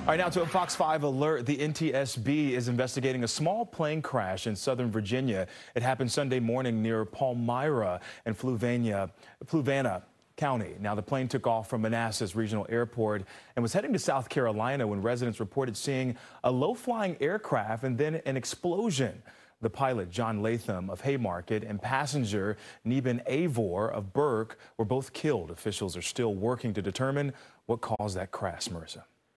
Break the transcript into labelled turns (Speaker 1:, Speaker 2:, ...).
Speaker 1: All right, now to a Fox 5 alert. The NTSB is investigating a small plane crash in Southern Virginia. It happened Sunday morning near Palmyra and Fluvanna County. Now, the plane took off from Manassas Regional Airport and was heading to South Carolina when residents reported seeing a low-flying aircraft and then an explosion. The pilot, John Latham of Haymarket, and passenger Neben Avor of Burke were both killed. Officials are still working to determine what caused that crash, Marissa.